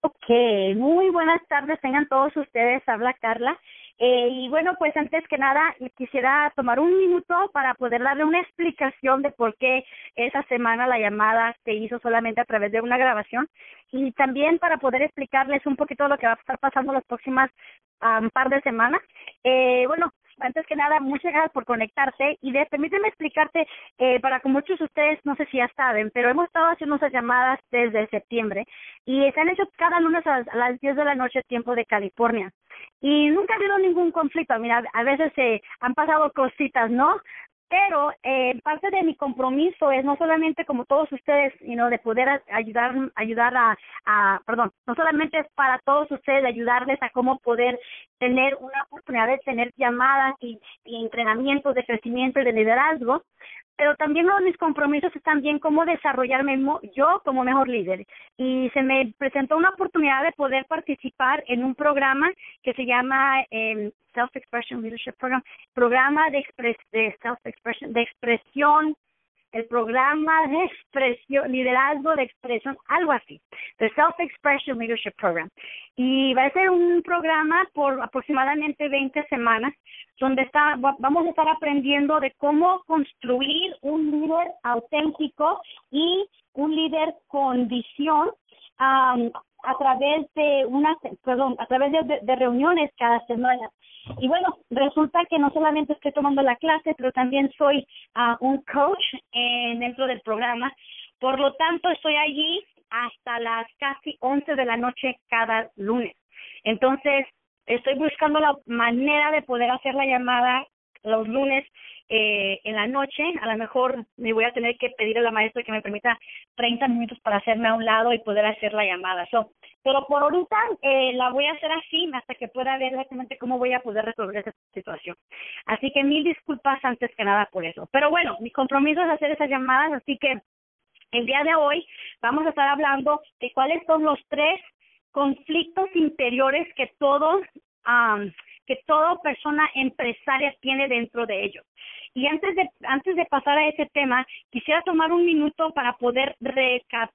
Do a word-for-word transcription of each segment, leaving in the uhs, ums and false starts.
Ok, muy buenas tardes, tengan todos ustedes, habla Carla. Eh, y bueno, pues antes que nada quisiera tomar un minuto para poder darle una explicación de por qué esa semana la llamada se hizo solamente a través de una grabación y también para poder explicarles un poquito lo que va a estar pasando las próximas um, par de semanas. Eh, bueno, antes que nada, muchas gracias por conectarte y de, permíteme explicarte, eh, para que muchos de ustedes, no sé si ya saben, pero hemos estado haciendo esas llamadas desde septiembre y se han hecho cada lunes a, a las diez de la noche tiempo de California. Y nunca ha habido ningún conflicto. Mira, a veces se eh, han pasado cositas, ¿no? Pero eh, parte de mi compromiso es no solamente como todos ustedes, you know, de poder a- ayudar ayudar a, a, perdón, no solamente es para todos ustedes ayudarles a cómo poder tener una oportunidad de tener llamadas y, y entrenamientos de crecimiento y de liderazgo, pero también uno de mis compromisos es también cómo desarrollarme mo- yo como mejor líder. Y se me presentó una oportunidad de poder participar en un programa que se llama eh, Self-Expression Leadership Program, programa de, expres de self-expression, de expresión, el programa de expresión, liderazgo de expresión, algo así, the Self-Expression Leadership Program. Y va a ser un programa por aproximadamente veinte semanas, donde está, vamos a estar aprendiendo de cómo construir un líder auténtico y un líder con visión um, a través de una, perdón, a través de, de, de reuniones cada semana. Y bueno, resulta que no solamente estoy tomando la clase, pero también soy uh, un coach en, dentro del programa. Por lo tanto, estoy allí hasta las casi once de la noche cada lunes. Entonces, estoy buscando la manera de poder hacer la llamada los lunes eh, en la noche. A lo mejor me voy a tener que pedir a la maestra que me permita treinta minutos para hacerme a un lado y poder hacer la llamada. So, pero por ahorita eh, la voy a hacer así hasta que pueda ver exactamente cómo voy a poder resolver esa situación. Así que mil disculpas antes que nada por eso. Pero bueno, mi compromiso es hacer esas llamadas, así que el día de hoy vamos a estar hablando de cuáles son los tres conflictos interiores que todos um, que toda persona empresaria tiene dentro de ellos. Y antes de antes de pasar a ese tema, quisiera tomar un minuto para poder recapitular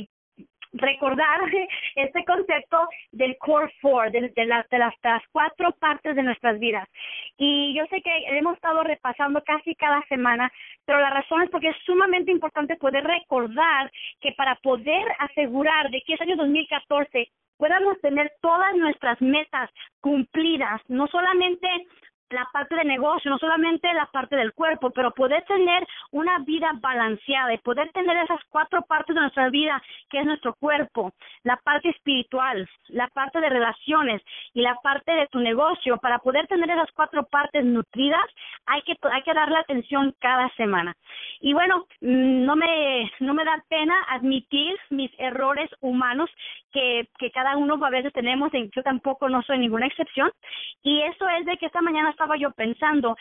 recordar este concepto del core four, de, de, las, de, las, de las cuatro partes de nuestras vidas. Y yo sé que hemos estado repasando casi cada semana, pero la razón es porque es sumamente importante poder recordar que para poder asegurar de que ese año dos mil catorce podamos tener todas nuestras metas cumplidas, no solamente la parte de negocio, no solamente la parte del cuerpo, pero poder tener una vida balanceada y poder tener esas cuatro partes de nuestra vida, que es nuestro cuerpo, la parte espiritual, la parte de relaciones y la parte de tu negocio. Para poder tener esas cuatro partes nutridas, hay que hay que darle atención cada semana. Y bueno, no me no me da pena admitir mis errores humanos que, que cada uno a veces tenemos, y yo tampoco no soy ninguna excepción. Y eso es de que esta mañana estaba yo pensando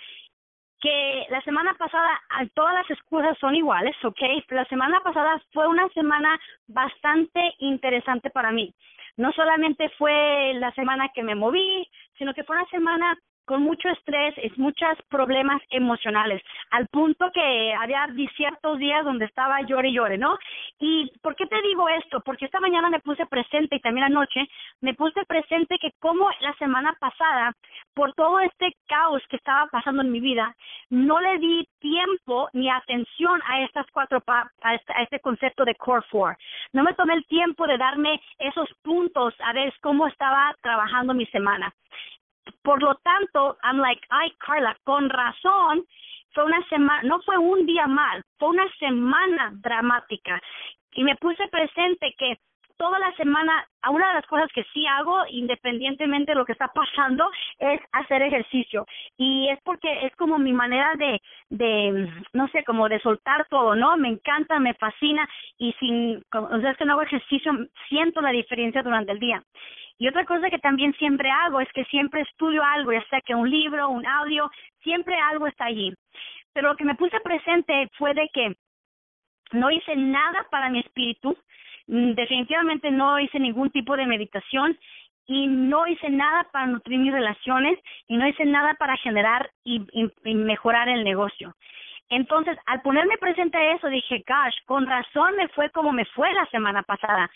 que la semana pasada todas las excusas son iguales, ¿ok? La semana pasada fue una semana bastante interesante para mí. No solamente fue la semana que me moví, sino que fue una semana con mucho estrés y muchos problemas emocionales, al punto que había ciertos días donde estaba llore y llore, ¿no? ¿Y por qué te digo esto? Porque esta mañana me puse presente y también anoche me puse presente que como la semana pasada, por todo este caos que estaba pasando en mi vida, no le di tiempo ni atención a estas cuatro pa a, este, a este concepto de Core Four. No me tomé el tiempo de darme esos puntos a ver cómo estaba trabajando mi semana. Por lo tanto, I'm like, ay, Carla, con razón, fue una semana, no fue un día mal, fue una semana dramática. Y me puse presente que toda la semana, una de las cosas que sí hago, independientemente de lo que está pasando, es hacer ejercicio. Y es porque es como mi manera de, de no sé, como de soltar todo, ¿no? Me encanta, me fascina, y sin, o sea, es que no hago ejercicio, siento la diferencia durante el día. Y otra cosa que también siempre hago es que siempre estudio algo, ya sea que un libro, un audio, siempre algo está allí. Pero lo que me puse presente fue de que no hice nada para mi espíritu, definitivamente no hice ningún tipo de meditación y no hice nada para nutrir mis relaciones y no hice nada para generar y, y, y mejorar el negocio. Entonces, al ponerme presente a eso, dije, gosh, con razón me fue como me fue la semana pasada.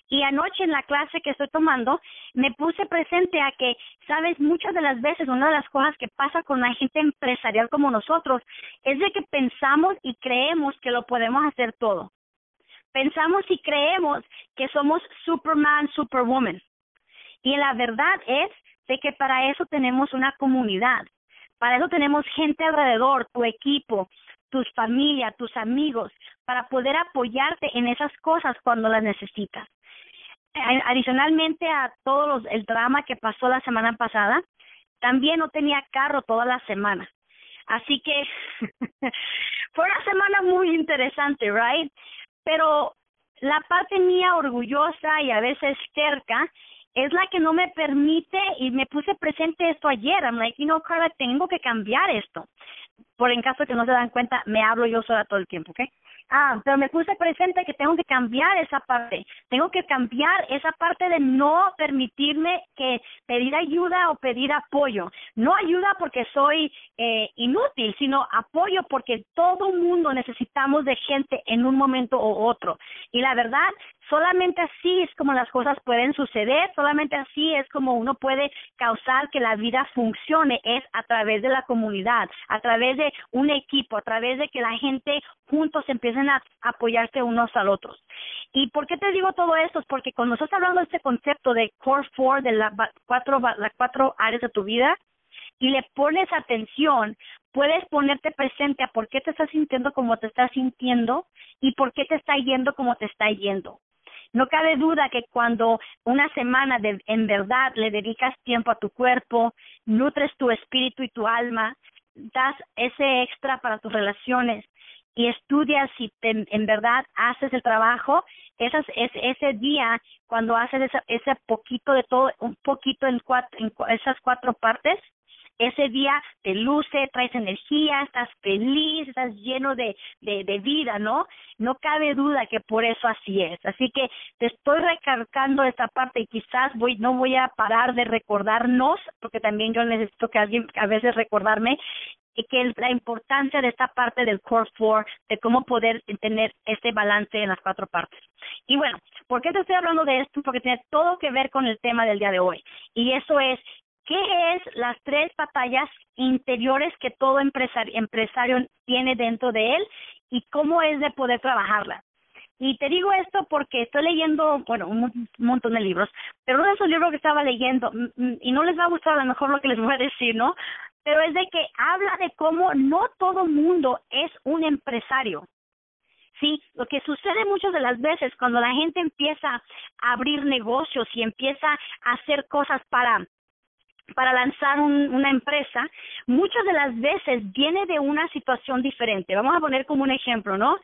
Y anoche en la clase que estoy tomando, me puse presente a que, sabes, muchas de las veces una de las cosas que pasa con la gente empresarial como nosotros es de que pensamos y creemos que lo podemos hacer todo. Pensamos y creemos que somos Superman, Superwoman. Y la verdad es de que para eso tenemos una comunidad. Para eso tenemos gente alrededor, tu equipo, tus familias, tus amigos, para poder apoyarte en esas cosas cuando las necesitas. Adicionalmente a todo los, el drama que pasó la semana pasada, también no tenía carro toda la semana. Así que fue una semana muy interesante, right? Pero la parte mía orgullosa y a veces terca es la que no me permite, y me puse presente esto ayer. I'm like, you know, Carla, tengo que cambiar esto. Por en caso de que no se dan cuenta, me hablo yo sola todo el tiempo, ¿ok? Ah, pero me puse presente que tengo que cambiar esa parte. Tengo que cambiar esa parte de no permitirme que pedir ayuda o pedir apoyo. No ayuda porque soy eh, inútil, sino apoyo porque todo mundo necesitamos de gente en un momento u otro. Y la verdad, solamente así es como las cosas pueden suceder, solamente así es como uno puede causar que la vida funcione, es a través de la comunidad, a través de un equipo, a través de que la gente juntos empiecen a apoyarse unos al otros. ¿Y por qué te digo todo esto? Es porque cuando estás hablando de este concepto de Core Four, de las cuatro, las cuatro áreas de tu vida, y le pones atención, puedes ponerte presente a por qué te estás sintiendo como te estás sintiendo y por qué te está yendo como te está yendo. No cabe duda que cuando una semana de, en verdad le dedicas tiempo a tu cuerpo, nutres tu espíritu y tu alma, das ese extra para tus relaciones y estudias y te, en verdad haces el trabajo, esas, ese, ese día cuando haces ese, ese poquito de todo, un poquito en, cuatro, en esas cuatro partes, ese día te luce, traes energía, estás feliz, estás lleno de, de, de vida, ¿no? No cabe duda que por eso así es. Así que te estoy recalcando esta parte y quizás voy no voy a parar de recordarnos, porque también yo necesito que alguien a veces recordarme, y que la importancia de esta parte del Core Four, de cómo poder tener este balance en las cuatro partes. Y bueno, ¿por qué te estoy hablando de esto? Porque tiene todo que ver con el tema del día de hoy. Y eso es, ¿qué es las tres batallas interiores que todo empresario, empresario tiene dentro de él y cómo es de poder trabajarlas? Y te digo esto porque estoy leyendo, bueno, un montón de libros, pero uno de esos libros que estaba leyendo, y no les va a gustar a lo mejor lo que les voy a decir, ¿no? Pero es de que habla de cómo no todo mundo es un empresario. Sí, lo que sucede muchas de las veces cuando la gente empieza a abrir negocios y empieza a hacer cosas para para lanzar un, una empresa, muchas de las veces viene de una situación diferente. Vamos a poner como un ejemplo, ¿no?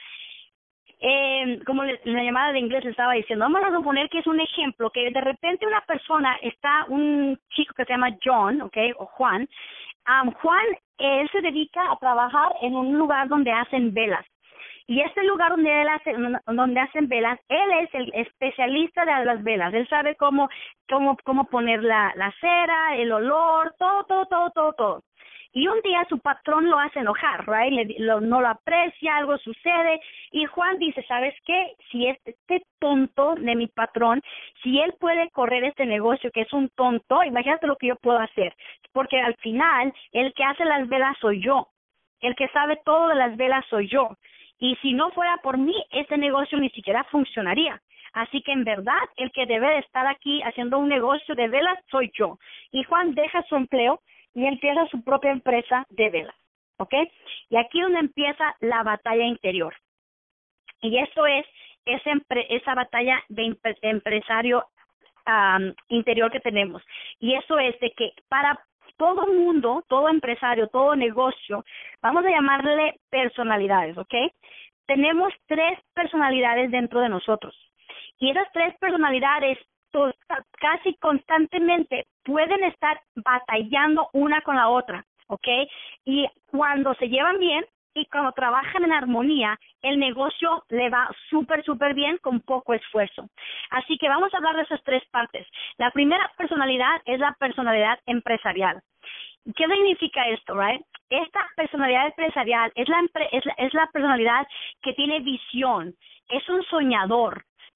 Eh, como le, la llamada de inglés le estaba diciendo, vamos a suponer que es un ejemplo, que de repente una persona, está un chico que se llama John, ¿ok? O Juan. Um, Juan, él se dedica a trabajar en un lugar donde hacen velas. Y este lugar donde él hace, donde hacen velas, él es el especialista de las velas. Él sabe cómo, cómo, cómo poner la, la cera, el olor, todo, todo, todo, todo, todo. Y un día su patrón lo hace enojar, right? Le, lo, no lo aprecia, algo sucede. Y Juan dice, ¿sabes qué? Si este, este tonto de mi patrón, si él puede correr este negocio que es un tonto, imagínate lo que yo puedo hacer. Porque al final, el que hace las velas soy yo. El que sabe todo de las velas soy yo. Y si no fuera por mí, este negocio ni siquiera funcionaría. Así que en verdad, el que debe de estar aquí haciendo un negocio de velas soy yo. Y Juan deja su empleo y empieza su propia empresa de velas, ¿ok? Y aquí es donde empieza la batalla interior. Y eso es esa, esa batalla de empresario um, interior que tenemos. Y eso es de que para todo mundo, todo empresario, todo negocio, vamos a llamarle personalidades, ¿ok? Tenemos tres personalidades dentro de nosotros. Y esas tres personalidades casi constantemente pueden estar batallando una con la otra, ¿ok? Y cuando se llevan bien y cuando trabajan en armonía, el negocio le va súper, súper bien con poco esfuerzo. Así que vamos a hablar de esas tres partes. La primera personalidad es la personalidad empresarial. ¿Qué significa esto, right? Esta personalidad empresarial es la, es la, es la personalidad que tiene visión, es un soñador.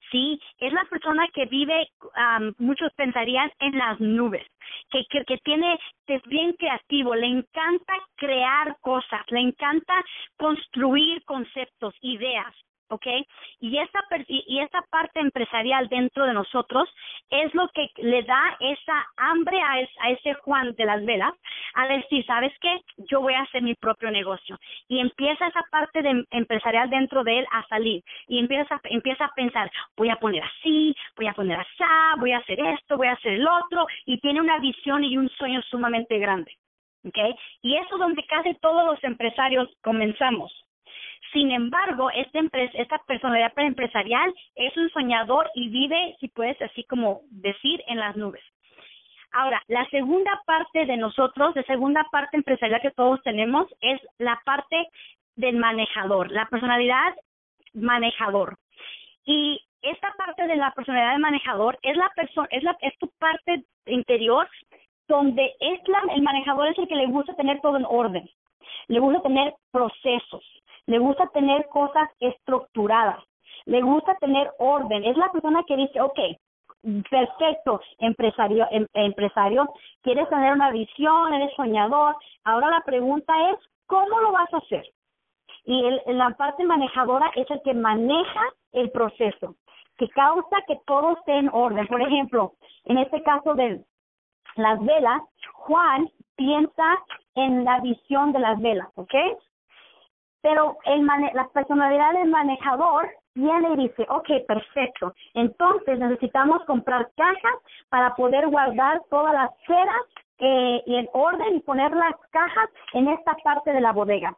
Sí, es la persona que vive, um, muchos pensarían, en las nubes, que, que, que tiene, es bien creativo, le encanta crear cosas, le encanta construir conceptos, ideas, ¿ok? Y esa, y, y esa parte empresarial dentro de nosotros es lo que le da esa hambre a, es, a ese Juan de las velas, a decir, ¿sabes qué? Yo voy a hacer mi propio negocio. Y empieza esa parte de, empresarial dentro de él a salir. Y empieza, empieza a pensar, voy a poner así, voy a poner así, voy a hacer esto, voy a hacer el otro. Y tiene una visión y un sueño sumamente grande. ¿Ok? Y eso es donde casi todos los empresarios comenzamos. Sin embargo, esta, esta personalidad empresarial es un soñador y vive, si puedes así como decir, en las nubes. Ahora, la segunda parte de nosotros, la segunda parte empresarial que todos tenemos es la parte del manejador, la personalidad manejador. Y esta parte de la personalidad del manejador es la persona, es la es tu parte interior donde es la, el manejador es el que le gusta tener todo en orden, le gusta tener procesos, le gusta tener cosas estructuradas, le gusta tener orden. Es la persona que dice, ok, perfecto, empresario, em, empresario, quieres tener una visión, eres soñador. Ahora la pregunta es, ¿cómo lo vas a hacer? Y el, la parte manejadora es el que maneja el proceso, que causa que todo esté en orden. Por ejemplo, en este caso de las velas, Juan piensa en la visión de las velas, ¿ok? Pero el mane la personalidad del manejador viene y dice, ok, perfecto, entonces necesitamos comprar cajas para poder guardar todas las ceras eh, y en orden y poner las cajas en esta parte de la bodega.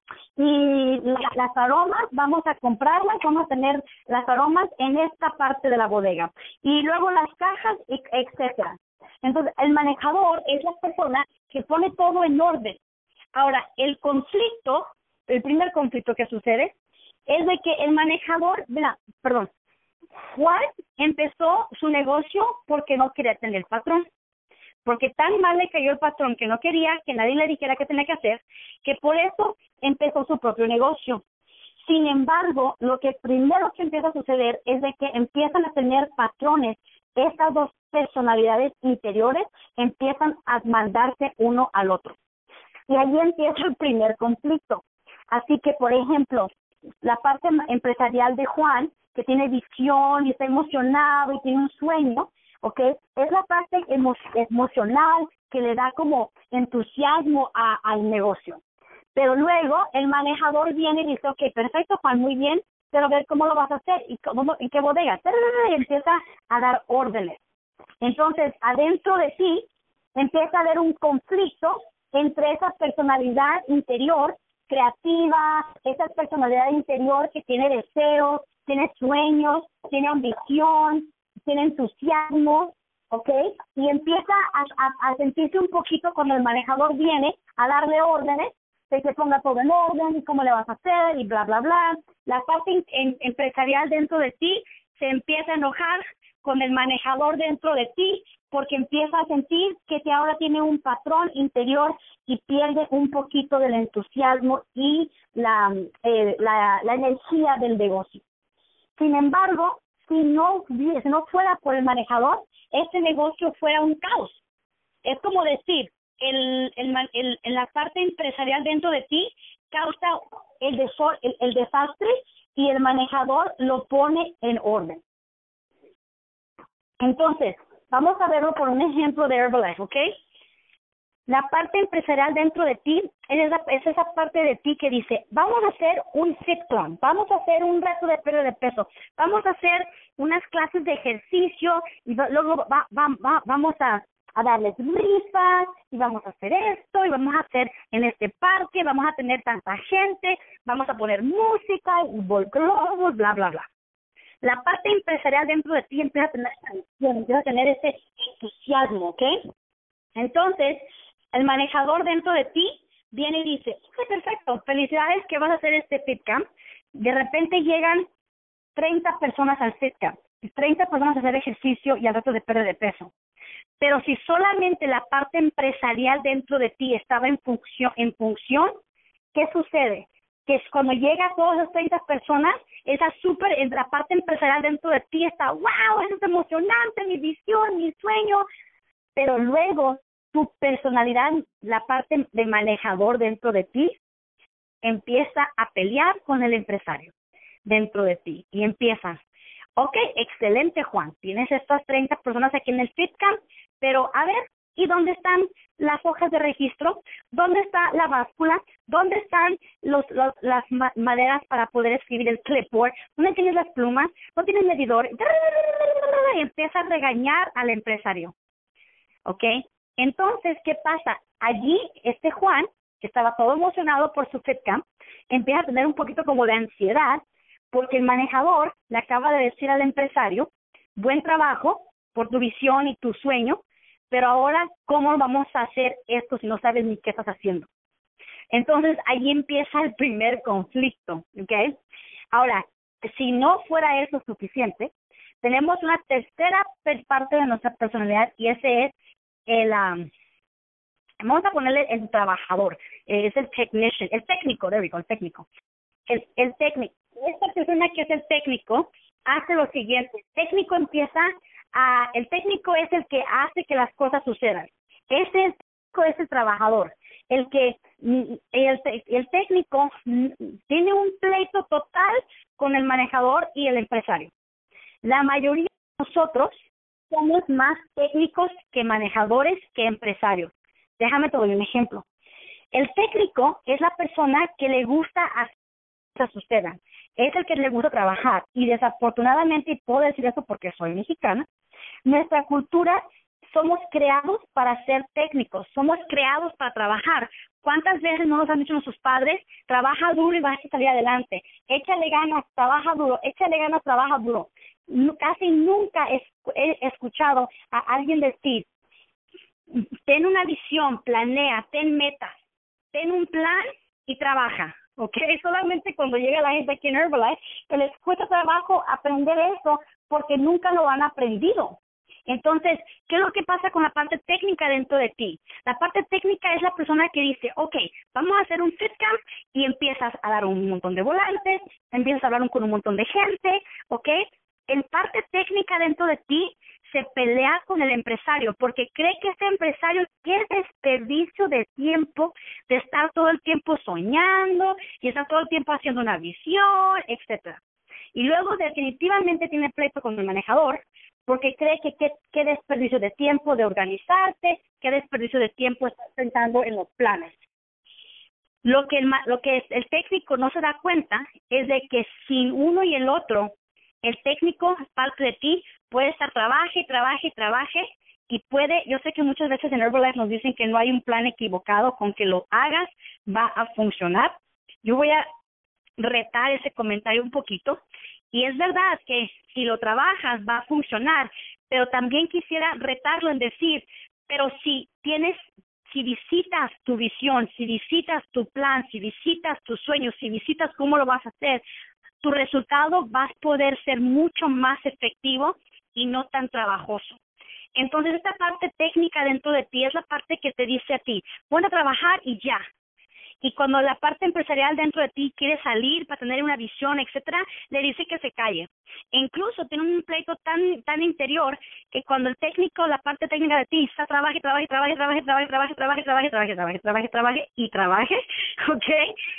Y la, las aromas, vamos a comprarlas, vamos a tener las aromas en esta parte de la bodega. Y luego las cajas, etcétera. Entonces, el manejador es la persona que pone todo en orden. Ahora, el conflicto, el primer conflicto que sucede es de que el manejador, mira, perdón, Juan empezó su negocio porque no quería tener patrón, porque tan mal le cayó el patrón que no quería que nadie le dijera qué tenía que hacer, que por eso empezó su propio negocio. Sin embargo, lo que primero que empieza a suceder es de que empiezan a tener patrones. Estas dos personalidades interiores empiezan a mandarse uno al otro. Y ahí empieza el primer conflicto. Así que, por ejemplo, la parte empresarial de Juan, que tiene visión y está emocionado y tiene un sueño, ¿ok? Es la parte emo emocional que le da como entusiasmo a, al negocio. Pero luego el manejador viene y dice, ok, perfecto, Juan, muy bien, pero a ver cómo lo vas a hacer y cómo, en qué bodega. Y empieza a dar órdenes. Entonces, adentro de ti empieza a haber un conflicto entre esa personalidad interior creativa, esa personalidad interior que tiene deseos, tiene sueños, tiene ambición, tiene entusiasmo, ¿ok? Y empieza a, a, a sentirse un poquito cuando el manejador viene a darle órdenes, que se ponga todo en orden y cómo le vas a hacer y bla, bla, bla. La parte en, en, empresarial dentro de ti se empieza a enojar con el manejador dentro de ti porque empieza a sentir que te ahora tiene un patrón interior y pierde un poquito del entusiasmo y la, eh, la, la energía del negocio. Sin embargo, si no, si no fuera por el manejador, este negocio fuera un caos. Es como decir, el, el, el, en la parte empresarial dentro de ti causa el, desor, el, el desastre y el manejador lo pone en orden. Entonces, vamos a verlo por un ejemplo de Herbalife, ¿ok? La parte empresarial dentro de ti es esa, es esa parte de ti que dice, vamos a hacer un fit plan, vamos a hacer un reto de pérdida de peso, vamos a hacer unas clases de ejercicio y luego va, va, va, vamos a, a darles rifas y vamos a hacer esto y vamos a hacer en este parque, vamos a tener tanta gente, vamos a poner música y globos, bla, bla, bla. La parte empresarial dentro de ti empieza a tener, empieza a tener ese entusiasmo, ¿ok? Entonces, el manejador dentro de ti viene y dice, ok, perfecto, felicidades que vas a hacer este fit camp. De repente llegan treinta personas al fit camp, treinta personas a hacer ejercicio y al reto de pérdida de peso. Pero si solamente la parte empresarial dentro de ti estaba en función, en función, ¿qué sucede? que es cuando llega a todas esas treinta personas, esa súper, en la parte empresarial dentro de ti está, wow, eso es emocionante, mi visión, mi sueño, pero luego tu personalidad, la parte de manejador dentro de ti, empieza a pelear con el empresario dentro de ti y empiezas, ok, excelente Juan, tienes estas treinta personas aquí en el FitCamp, pero a ver, ¿y dónde están las hojas de registro? ¿Dónde está la báscula? ¿Dónde están los, los, las ma maderas para poder escribir el clipboard? ¿Dónde tienes las plumas? ¿No tienes medidor? Y empieza a regañar al empresario, ¿ok? Entonces, ¿qué pasa? Allí, este Juan, que estaba todo emocionado por su FitCamp, empieza a tener un poquito como de ansiedad, porque el manejador le acaba de decir al empresario, buen trabajo por tu visión y tu sueño, pero ahora, ¿cómo vamos a hacer esto si no sabes ni qué estás haciendo? Entonces, ahí empieza el primer conflicto, ¿ok? Ahora, si no fuera eso suficiente, tenemos una tercera parte de nuestra personalidad y ese es el, um, vamos a ponerle el trabajador, eh, es el technician, el técnico, there we go, el técnico. El, el técnico, esta persona que es el técnico hace lo siguiente, el técnico empieza a, el técnico es el que hace que las cosas sucedan, ese técnico es el trabajador, el que, el, el técnico tiene un pleito total con el manejador y el empresario. La mayoría de nosotros somos más técnicos que manejadores que empresarios. Déjame te doy un ejemplo. El técnico es la persona que le gusta hacer que cosas sucedan. Es el que le gusta trabajar. Y desafortunadamente, y puedo decir eso porque soy mexicana, nuestra cultura somos creados para ser técnicos. Somos creados para trabajar. ¿Cuántas veces no nos han dicho nuestros padres? Trabaja duro y vas a salir adelante. Échale ganas, trabaja duro. Échale ganas, trabaja duro. Casi nunca he escuchado a alguien decir, ten una visión, planea, ten metas, ten un plan y trabaja, ¿ok? Solamente cuando llega la gente aquí en Herbalife, que les cuesta trabajo aprender eso porque nunca lo han aprendido. Entonces, ¿qué es lo que pasa con la parte técnica dentro de ti? La parte técnica es la persona que dice, ok, vamos a hacer un FitCamp y empiezas a dar un montón de volantes, empiezas a hablar con un montón de gente, ¿ok? En parte técnica dentro de ti se pelea con el empresario porque cree que este empresario qué desperdicio de tiempo de estar todo el tiempo soñando y estar todo el tiempo haciendo una visión, etcétera. Y luego definitivamente tiene pleito con el manejador porque cree que qué desperdicio de tiempo de organizarte, qué desperdicio de tiempo estar pensando en los planes. Lo que el, lo que el técnico no se da cuenta es de que sin uno y el otro, el técnico, parte de ti, puede estar trabaje, trabaje, trabaje y puede, yo sé que muchas veces en Herbalife nos dicen que no hay un plan equivocado, con que lo hagas va a funcionar. Yo voy a retar ese comentario un poquito y es verdad que si lo trabajas va a funcionar, pero también quisiera retarlo en decir, pero si tienes, si visitas tu visión, si visitas tu plan, si visitas tus sueños, si visitas cómo lo vas a hacer, tu resultado va a poder ser mucho más efectivo y no tan trabajoso. Entonces, esta parte técnica dentro de ti es la parte que te dice a ti, pon a trabajar y ya. Y cuando la parte empresarial dentro de ti quiere salir para tener una visión, etcétera, le dice que se calle. E incluso tiene un pleito tan tan interior que cuando el técnico, la parte técnica de ti está trabaje, trabaje, trabaje, trabaje, trabaje, trabaje, trabaje, trabaje, trabaje, trabaje, trabaje, trabaje y trabaje, ¿ok?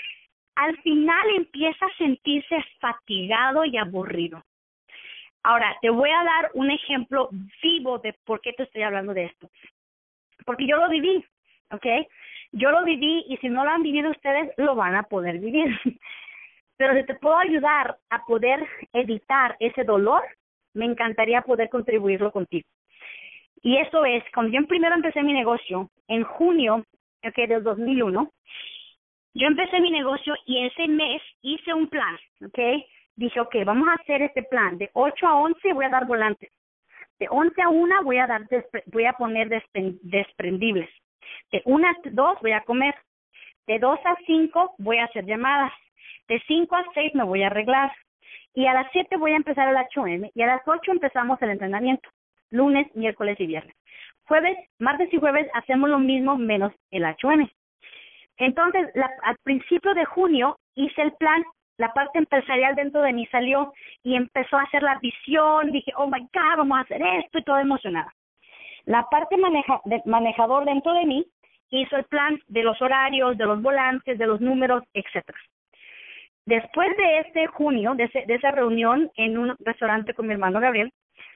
Al final empieza a sentirse fatigado y aburrido. Ahora, te voy a dar un ejemplo vivo de por qué te estoy hablando de esto. Porque yo lo viví, ¿ok? Yo lo viví y si no lo han vivido ustedes, lo van a poder vivir. Pero si te puedo ayudar a poder evitar ese dolor, me encantaría poder contribuirlo contigo. Y eso es, cuando yo primero empecé mi negocio, en junio okay, del dos mil uno, yo empecé mi negocio y ese mes hice un plan, ¿ok? Dije, ok, vamos a hacer este plan. De ocho a once voy a dar volantes. De once a una voy a dar voy a poner desprendibles. De una a dos voy a comer. De dos a cinco voy a hacer llamadas. De cinco a seis me voy a arreglar. Y a las siete voy a empezar el H M. Y a las ocho empezamos el entrenamiento. Lunes, miércoles y viernes. Jueves, martes y jueves hacemos lo mismo menos el H M. Entonces, la, al principio de junio hice el plan, la parte empresarial dentro de mí salió y empezó a hacer la visión, dije, oh my God, vamos a hacer esto y todo emocionada. La parte maneja, de, manejador dentro de mí hizo el plan de los horarios, de los volantes, de los números, etcétera. Después de ese junio, de, ese, de esa reunión en un restaurante con mi hermano Gabriel,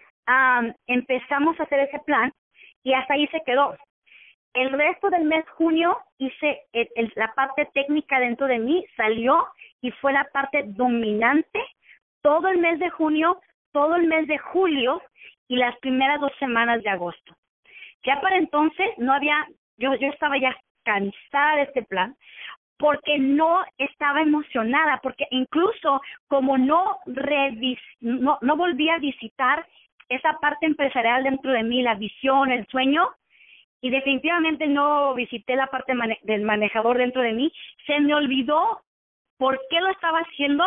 um, empezamos a hacer ese plan y hasta ahí se quedó. El resto del mes junio hice el, el, la parte técnica dentro de mí, salió y fue la parte dominante todo el mes de junio, todo el mes de julio y las primeras dos semanas de agosto. Ya para entonces no había, yo, yo estaba ya cansada de este plan porque no estaba emocionada, porque incluso como no, revis, no, no volví a visitar esa parte empresarial dentro de mí, la visión, el sueño, y definitivamente no visité la parte mane- del manejador dentro de mí, se me olvidó por qué lo estaba haciendo,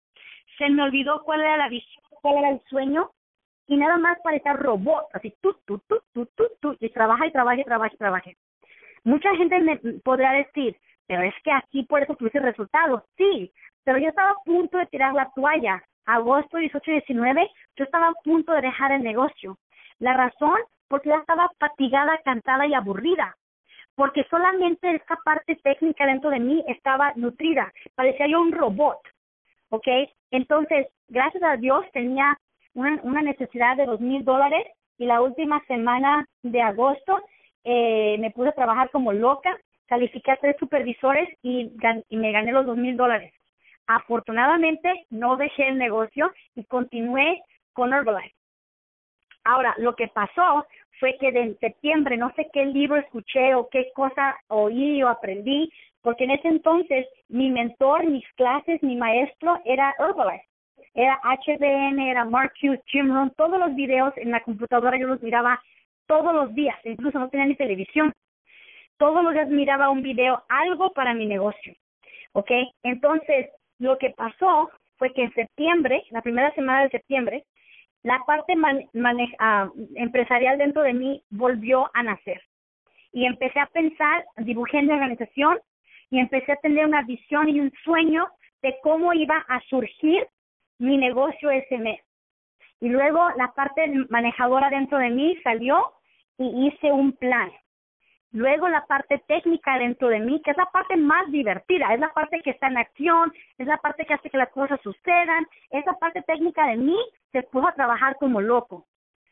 se me olvidó cuál era la visión, cuál era el sueño, y nada más parecía robot, así, tú, tú, tú, tú, tú, tú, y trabaja y trabaja y trabaja y trabaja. Mucha gente me podrá decir, pero es que aquí por eso tuviste resultados. Sí, pero yo estaba a punto de tirar la toalla. Agosto dieciocho y diecinueve, yo estaba a punto de dejar el negocio. La razón, porque ya estaba fatigada, cansada y aburrida. Porque solamente esta parte técnica dentro de mí estaba nutrida. Parecía yo un robot. ¿Ok? Entonces, gracias a Dios tenía una, una necesidad de dos mil dólares y la última semana de agosto eh, me puse a trabajar como loca. Califiqué a tres supervisores y, gan- y me gané los dos mil dólares. Afortunadamente, no dejé el negocio y continué con Herbalife. Ahora, lo que pasó fue que en septiembre, no sé qué libro escuché o qué cosa oí o aprendí, porque en ese entonces mi mentor, mis clases, mi maestro era Herbalife. Era H B N, era Mark Hughes, Jim Rohn, todos los videos en la computadora yo los miraba todos los días, incluso no tenía ni televisión. Todos los días miraba un video, algo para mi negocio, ¿ok? Entonces, lo que pasó fue que en septiembre, la primera semana de septiembre, la parte man, manej, uh, empresarial dentro de mí volvió a nacer. Y empecé a pensar, dibujé en mi organización y empecé a tener una visión y un sueño de cómo iba a surgir mi negocio ese mes. Y luego la parte manejadora dentro de mí salió y hice un plan. Luego la parte técnica dentro de mí, que es la parte más divertida, es la parte que está en acción, es la parte que hace que las cosas sucedan, esa parte técnica de mí se puso a trabajar como loco.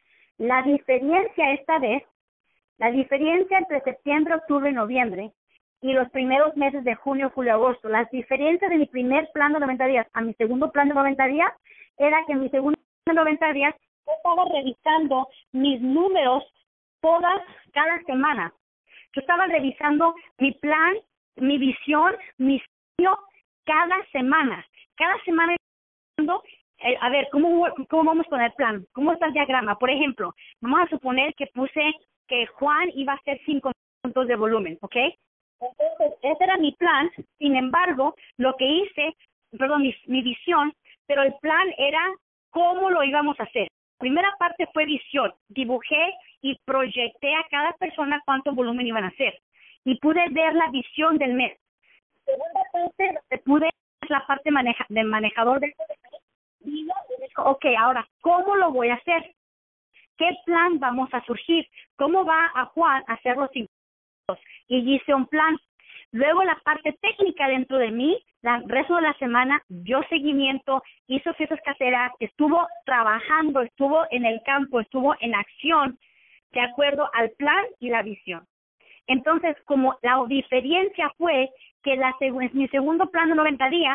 La diferencia esta vez, la diferencia entre septiembre, octubre y noviembre y los primeros meses de junio, julio, agosto, las diferencias de mi primer plan de noventa días a mi segundo plan de noventa días era que en mi segundo plan de noventa días yo estaba revisando mis números todas, cada semana. Yo estaba revisando mi plan, mi visión, mi sueño cada semana. Cada semana, eh, a ver, ¿cómo, ¿cómo vamos con el plan? ¿Cómo está el diagrama? Por ejemplo, vamos a suponer que puse que Juan iba a hacer cinco puntos de volumen, ¿ok? Entonces, ese era mi plan. Sin embargo, lo que hice, perdón, mi, mi visión, pero el plan era cómo lo íbamos a hacer. Primera parte fue visión. Dibujé y proyecté a cada persona cuánto volumen iban a hacer. Y pude ver la visión del mes. Segunda parte, pude ver la parte maneja, del manejador del y digo, ok, ahora, ¿cómo lo voy a hacer? ¿Qué plan vamos a surgir? ¿Cómo va a Juan a hacer los impuestos? Y hice un plan. Luego la parte técnica dentro de mí, el resto de la semana, dio seguimiento, hizo fiestas caseras, estuvo trabajando, estuvo en el campo, estuvo en acción, de acuerdo al plan y la visión. Entonces, como la diferencia fue que la, en mi segundo plan de noventa días,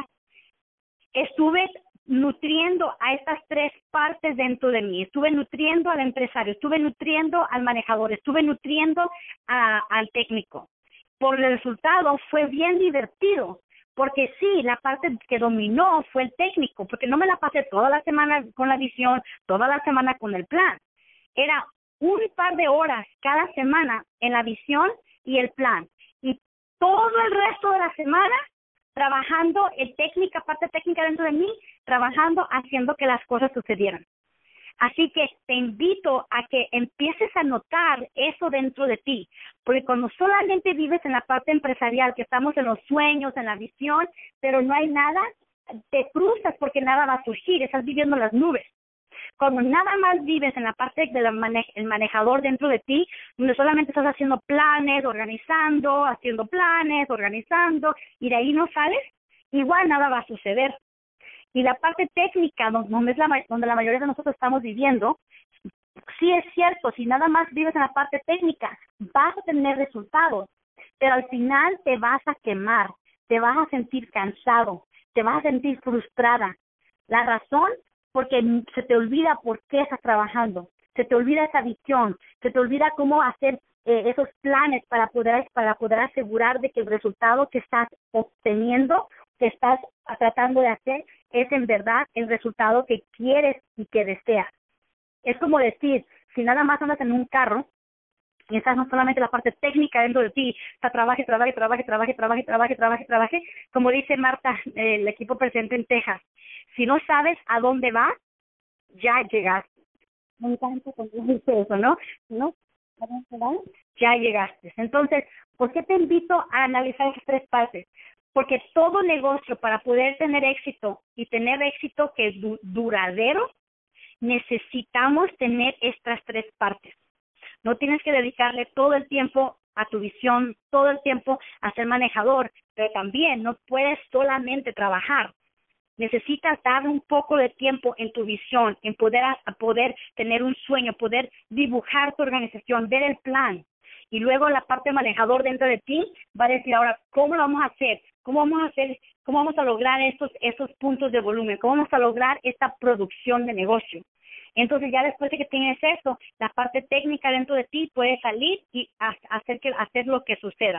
estuve nutriendo a estas tres partes dentro de mí. Estuve nutriendo al empresario, estuve nutriendo al manejador, estuve nutriendo a, al técnico. Por el resultado fue bien divertido, porque sí, la parte que dominó fue el técnico, porque no me la pasé toda la semana con la visión, toda la semana con el plan. Era un par de horas cada semana en la visión y el plan. Y todo el resto de la semana trabajando en técnica, parte técnica dentro de mí, trabajando, haciendo que las cosas sucedieran. Así que te invito a que empieces a notar eso dentro de ti, porque cuando solamente vives en la parte empresarial, que estamos en los sueños, en la visión, pero no hay nada, te cruzas porque nada va a surgir, estás viviendo en las nubes. Cuando nada más vives en la parte del mane el manejador dentro de ti, donde solamente estás haciendo planes, organizando, haciendo planes, organizando, y de ahí no sales, igual nada va a suceder. Y la parte técnica, donde, es la, donde la mayoría de nosotros estamos viviendo, sí es cierto, si nada más vives en la parte técnica, vas a tener resultados, pero al final te vas a quemar, te vas a sentir cansado, te vas a sentir frustrada. La razón, porque se te olvida por qué estás trabajando, se te olvida esa visión, se te olvida cómo hacer eh, esos planes para poder, para poder asegurar de que el resultado que estás obteniendo, que estás tratando de hacer, es en verdad el resultado que quieres y que deseas. Es como decir, si nada más andas en un carro, y estás no solamente la parte técnica dentro de ti, está trabaje, trabaje, trabaje, trabaje, trabaje, trabaje, trabaje, trabaje, como dice Marta, eh, el equipo presente en Texas, si no sabes a dónde vas, ya llegaste. Me encanta cuando dice eso, ¿no? ¿No? ¿A dónde vas? Ya llegaste. Entonces, ¿por qué te invito a analizar esas tres partes? Porque todo negocio, para poder tener éxito y tener éxito que es du duradero, necesitamos tener estas tres partes. No tienes que dedicarle todo el tiempo a tu visión, todo el tiempo a ser manejador, pero también no puedes solamente trabajar. Necesitas dar un poco de tiempo en tu visión, en poder, a poder tener un sueño, poder dibujar tu organización, ver el plan. Y luego la parte manejador dentro de ti va a decir, ahora, ¿cómo lo vamos a hacer? ¿Cómo vamos a hacer? ¿Cómo vamos a lograr estos, estos puntos de volumen? ¿Cómo vamos a lograr esta producción de negocio? Entonces ya después de que tienes eso, la parte técnica dentro de ti puede salir y hacer, que, hacer lo que suceda.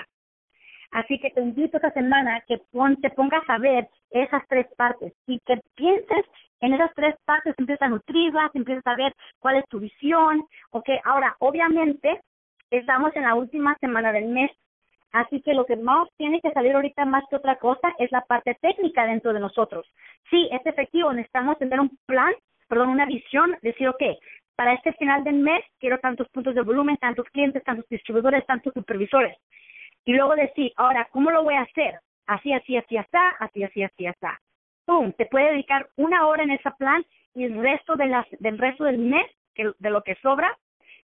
Así que te invito esta semana que pon, te pongas a ver esas tres partes y que pienses en esas tres partes, empiezas a nutrirlas, empiezas a ver cuál es tu visión. Ok, ahora, obviamente, estamos en la última semana del mes, así que lo que más tiene que salir ahorita más que otra cosa es la parte técnica dentro de nosotros. Sí, es efectivo, necesitamos tener un plan, perdón, una visión, decir, ok, para este final del mes quiero tantos puntos de volumen, tantos clientes, tantos distribuidores, tantos supervisores. Y luego decir, ahora, ¿cómo lo voy a hacer? Así, así, así, así, así, así, así, así. Pum, te puede dedicar una hora en ese plan y el resto de las, del resto del mes, que, de lo que sobra,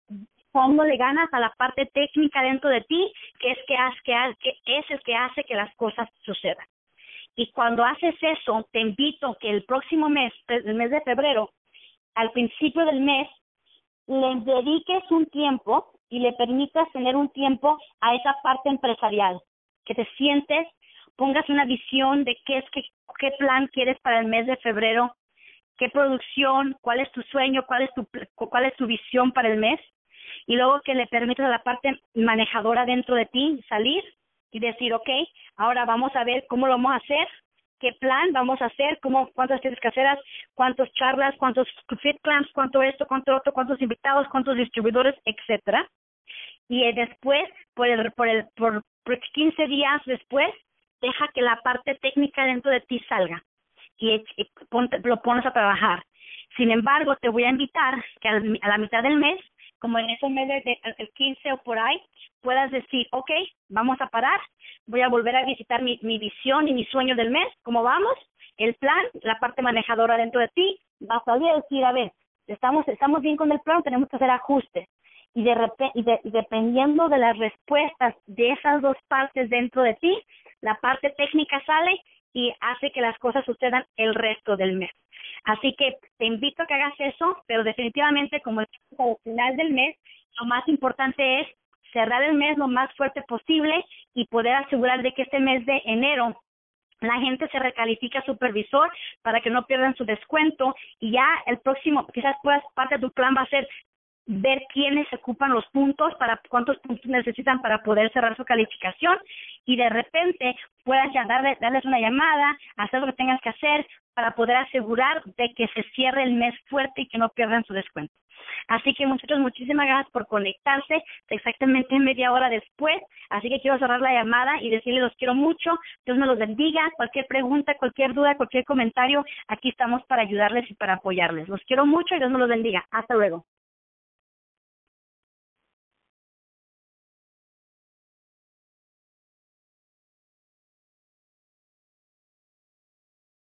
cómo le ganas a la parte técnica dentro de ti, que es, que, hace, que, que es el que hace que las cosas sucedan. Y cuando haces eso, te invito que el próximo mes, el mes de febrero, al principio del mes, le dediques un tiempo y le permitas tener un tiempo a esa parte empresarial, que te sientes, pongas una visión de qué es que, qué plan quieres para el mes de febrero, qué producción, cuál es tu sueño, cuál es tu cuál es tu visión para el mes, y luego que le permitas a la parte manejadora dentro de ti salir y decir, ok, ahora vamos a ver cómo lo vamos a hacer, qué plan vamos a hacer, cómo, cuántas tienes que hacer, cuántas charlas, cuántos fit plans, cuánto esto, cuánto otro, cuántos invitados, cuántos distribuidores, etcétera. Y eh, después, por el, por el, por, por quince días después, deja que la parte técnica dentro de ti salga y, y ponte, lo pones a trabajar. Sin embargo, te voy a invitar que al, a la mitad del mes, como en ese mes de, de, el quince o por ahí, puedas decir, ok, vamos a parar, voy a volver a visitar mi, mi visión y mi sueño del mes, ¿cómo vamos? El plan, la parte manejadora dentro de ti, vas a decir, a ver, estamos, estamos bien con el plan, tenemos que hacer ajustes. Y, de repente, y, de, y dependiendo de las respuestas de esas dos partes dentro de ti, la parte técnica sale y hace que las cosas sucedan el resto del mes. Así que te invito a que hagas eso, pero definitivamente como el final del mes, lo más importante es cerrar el mes lo más fuerte posible y poder asegurar de que este mes de enero la gente se recalifica a supervisor para que no pierdan su descuento y ya el próximo, quizás pues parte de tu plan va a ser ver quiénes ocupan los puntos, para cuántos puntos necesitan para poder cerrar su calificación y de repente puedas ya darle, darles una llamada, hacer lo que tengas que hacer para poder asegurar de que se cierre el mes fuerte y que no pierdan su descuento. Así que muchachos, muchísimas gracias por conectarse exactamente media hora después. Así que quiero cerrar la llamada y decirles los quiero mucho. Dios me los bendiga. Cualquier pregunta, cualquier duda, cualquier comentario, aquí estamos para ayudarles y para apoyarles. Los quiero mucho y Dios me los bendiga. Hasta luego.